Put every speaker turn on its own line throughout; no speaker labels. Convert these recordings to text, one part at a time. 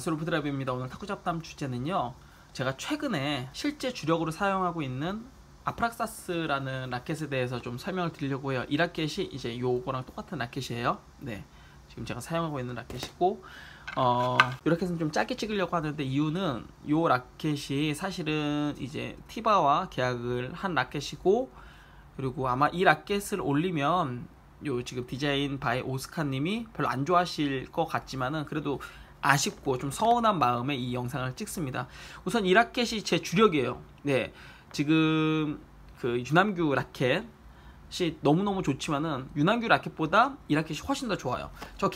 안녕하세요, 롤프드라이브입니다. 오늘 탁구 잡담 주제는요, 제가 최근에 실제 주력으로 사용하고 있는 아프락사스라는 라켓에 대해서 좀 설명을 드리려고 해요. 이 라켓이 이제 요거랑 똑같은 라켓이에요. 네, 지금 제가 사용하고 있는 라켓이고, 이 라켓은 좀 짧게 찍으려고 하는데, 이유는 요 라켓이 사실은 이제 티바와 계약을 한 라켓이고, 그리고 아마 이 라켓을 올리면 요 지금 디자인 바이 오스카님이 별로 안 좋아하실 것 같지만은, 그래도 아쉽고 좀 서운한 마음에 이 영상을 찍습니다. 우선 이 라켓이 제 주력이에요. 네, 지금 그 유남규 라켓이 너무너무 좋지만은 유남규 라켓보다 이 라켓이 훨씬 더 좋아요. 저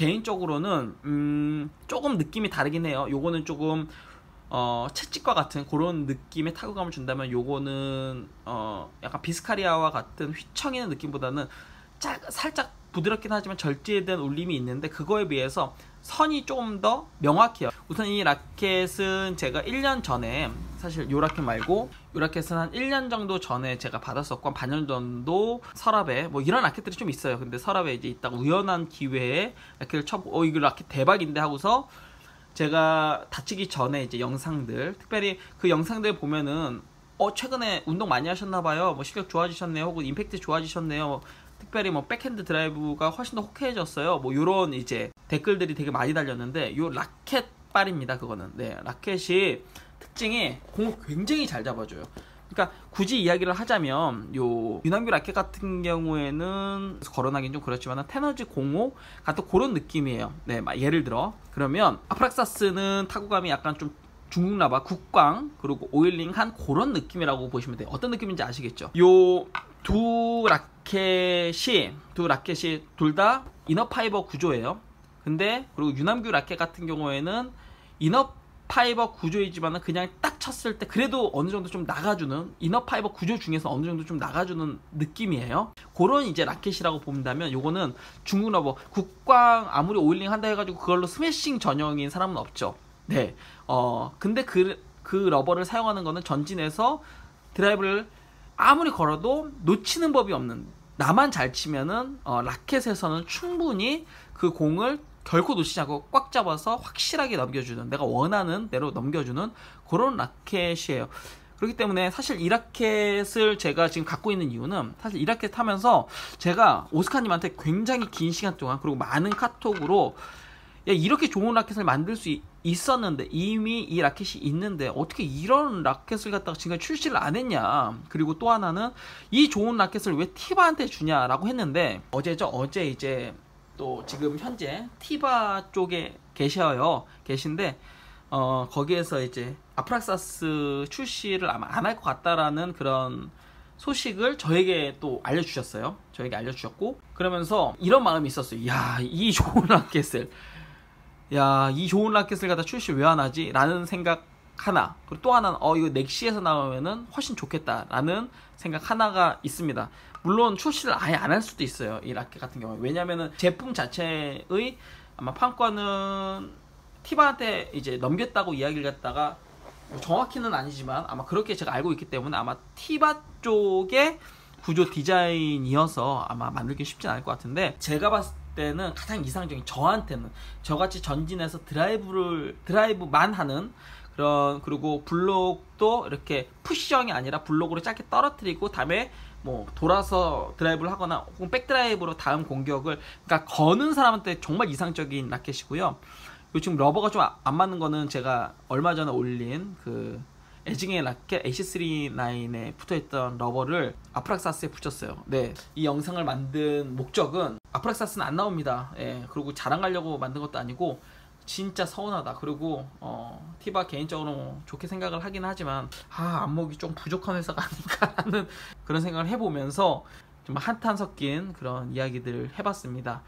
개인적으로는 조금 느낌이 다르긴 해요. 요거는 조금 채찍과 같은 그런 느낌의 타구감을 준다면, 요거는 약간 비스카리아와 같은 휘청이는 느낌보다는 살짝 부드럽긴 하지만 절제된 울림이 있는데, 그거에 비해서 선이 조금 더 명확해요. 우선 이 라켓은 제가 1년 전에, 사실 요 라켓 말고 요 라켓은 한 1년 정도 전에 제가 받았었고, 한 반년 정도 서랍에 뭐 이런 라켓들이 좀 있어요. 근데 서랍에 이제 있다가 우연한 기회에 라켓을 쳐보고 이거 라켓 대박인데 하고서, 제가 다치기 전에 이제 영상들, 특별히 그 영상들 보면은 최근에 운동 많이 하셨나봐요, 뭐 실력 좋아지셨네요, 혹은 임팩트 좋아지셨네요, 특별히 뭐 백핸드 드라이브가 훨씬 더 호쾌해졌어요, 뭐 요런 이제 댓글들이 되게 많이 달렸는데, 요 라켓빨입니다. 그거는, 네, 라켓이 특징이 공을 굉장히 잘 잡아줘요. 그러니까 굳이 이야기를 하자면, 요 유남규 라켓 같은 경우에는 거론하긴 좀 그렇지만 테너지 05 같은 그런 느낌이에요. 네, 예를 들어 그러면 아프락사스는 타구감이 약간 좀 중국 라바, 국광, 그리고 오일링한 그런 느낌이라고 보시면 돼요. 어떤 느낌인지 아시겠죠? 요 두 라켓이 둘 다 이너파이버 구조예요. 근데 그리고 유남규 라켓 같은 경우에는 이너파이버 구조이지만은 그냥 딱 쳤을 때 그래도 어느 정도 좀 나가주는, 이너파이버 구조 중에서 어느 정도 좀 나가주는 느낌이에요. 그런 이제 라켓이라고 본다면, 요거는 중국 러버, 국광 아무리 오일링 한다 해가지고 그걸로 스매싱 전형인 사람은 없죠. 네, 근데 그 러버를 사용하는 거는 전진해서 드라이브를 아무리 걸어도 놓치는 법이 없는, 나만 잘 치면은 라켓에서는 충분히 그 공을 결코 놓치지 않고 꽉 잡아서 확실하게 넘겨주는, 내가 원하는 대로 넘겨주는 그런 라켓이에요. 그렇기 때문에 사실 이 라켓을 제가 지금 갖고 있는 이유는, 사실 이 라켓 하면서 제가 오스카님한테 굉장히 긴 시간 동안, 그리고 많은 카톡으로, 야, 이렇게 좋은 라켓을 만들 수 있었는데, 이미 이 라켓이 있는데 어떻게 이런 라켓을 갖다가 지금 출시를 안 했냐, 그리고 또 하나는 이 좋은 라켓을 왜 티바한테 주냐라고 했는데, 어제 이제 또 지금 현재 티바 쪽에 계신데, 거기에서 이제 아프락사스 출시를 아마 안 할 것 같다라는 그런 소식을 저에게 또 알려주셨어요. 저에게 알려주셨고, 그러면서 이런 마음이 있었어요. 이 좋은 라켓을 갖다 출시 왜 안 하지? 라는 생각 하나, 그리고 또 하나는 이거 넥시에서 나오면은 훨씬 좋겠다 라는 생각 하나가 있습니다. 물론 출시를 아예 안 할 수도 있어요, 이 라켓 같은 경우에. 왜냐면은 제품 자체의 아마 판권은 티바한테 이제 넘겼다고 이야기를 갖다가, 정확히는 아니지만 아마 그렇게 제가 알고 있기 때문에, 아마 티바 쪽의 구조 디자인이어서 아마 만들기 쉽진 않을 것 같은데, 제가 봤을 때는 가장 이상적인, 저한테는 저같이 전진해서 드라이브만 하는 그런, 그리고 블록도 이렇게 푸시형이 아니라 블록으로 짧게 떨어뜨리고 다음에 뭐 돌아서 드라이브를 하거나 혹은 백드라이브로 다음 공격을, 그러니까 거는 사람한테 정말 이상적인 라켓이고요. 요 지금 러버가 좀 안 맞는 거는 제가 얼마 전에 올린 그 에징의 라켓 AC39에 붙어있던 러버를 아프락사스에 붙였어요. 네, 이 영상을 만든 목적은, 아프락사스는 안 나옵니다. 예, 그리고 자랑하려고 만든 것도 아니고 진짜 서운하다. 그리고 티바 개인적으로 좋게 생각을 하긴 하지만, 안목이 좀 부족한 회사가 아닌가 하는 그런 생각을 해보면서 좀 한탄 섞인 그런 이야기들을 해봤습니다.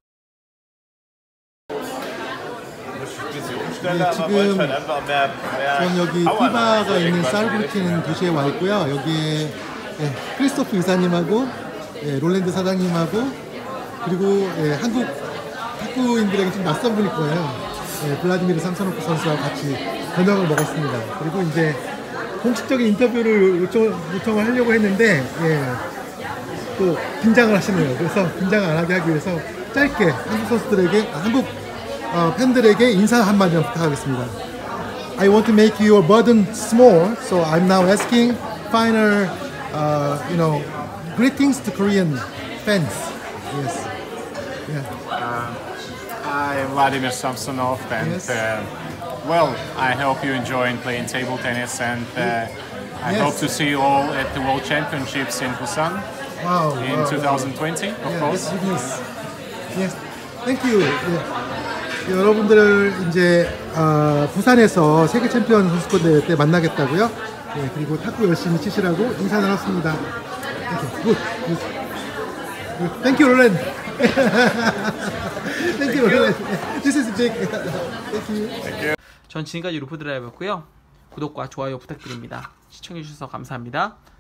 네, 지금 전 여기 티바가 있는 사르브르켄 도시에 와 있고요. 여기에 크리스토프 이사님하고 롤랜드 사장님하고, 그리고 한국 탁구인들에게 좀 낯선 분일 거예요. 블라디미르 삼사노프 선수와 같이 저녁을 먹었습니다. 그리고 이제 공식적인 인터뷰를 요청을 하려고 했는데, 또 긴장을 하시네요. 그래서 긴장을 안 하게 하기 위해서 짧게 한국 선수들에게, 한국 팬들에게 인사 한마디만 부탁하겠습니다. I want to make your burden small, so I'm now asking final, greetings to Korean fans. Yes. Yeah.
I'm Vladimir Samsonov, and
Yes.
I hope you enjoy playing table tennis, and I
Yes.
hope to see you all at the World Championships in Busan
Wow.
in
wow,
2020, of
Yeah,
course.
that's good news. Yes. Thank you. 여러분들을 이제 부산에서 세계 챔피언 선수권 대회 때 만나겠다고요. 네, 그리고 탁구 열심히 치시라고 인사 나눴습니다. 굿. Thank you, Roland. Thank you, Roland. This is big. Thank you.
전 지금까지 루프 드라이버였고요. 구독과 좋아요 부탁드립니다. 시청해주셔서 감사합니다.